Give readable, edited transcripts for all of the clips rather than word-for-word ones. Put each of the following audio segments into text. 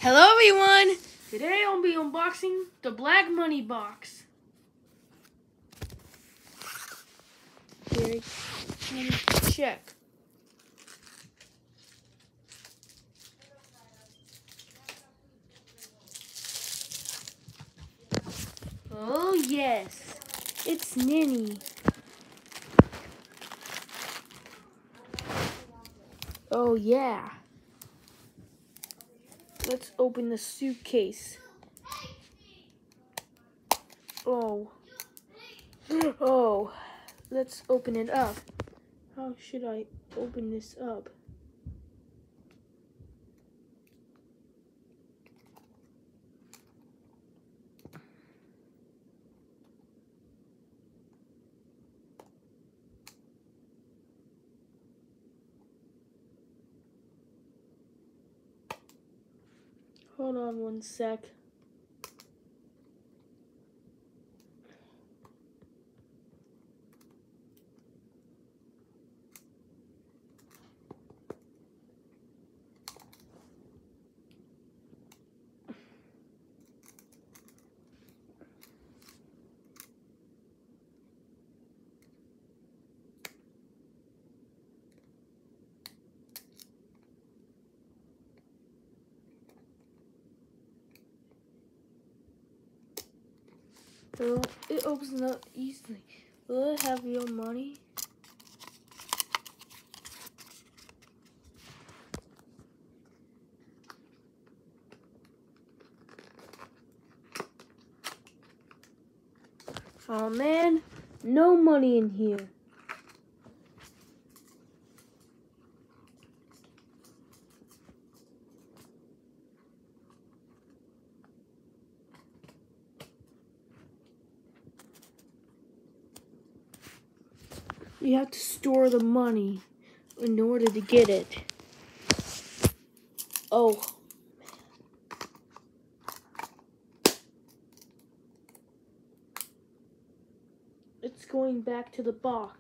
Hello everyone! Today I'll be unboxing the Black Money box. Here, let me check. Oh yes, it's Ninny. Oh yeah. Let's open the suitcase. Oh, let's open it up. How should I open this up? Hold on one sec. Well, it opens up easily. Will it have your money? Oh man, no money in here. You have to store the money in order to get it. Oh. It's going back to the box.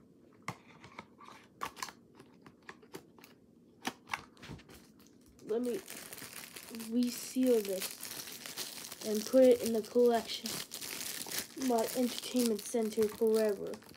Let me reseal this and put it in the collection. My entertainment center forever.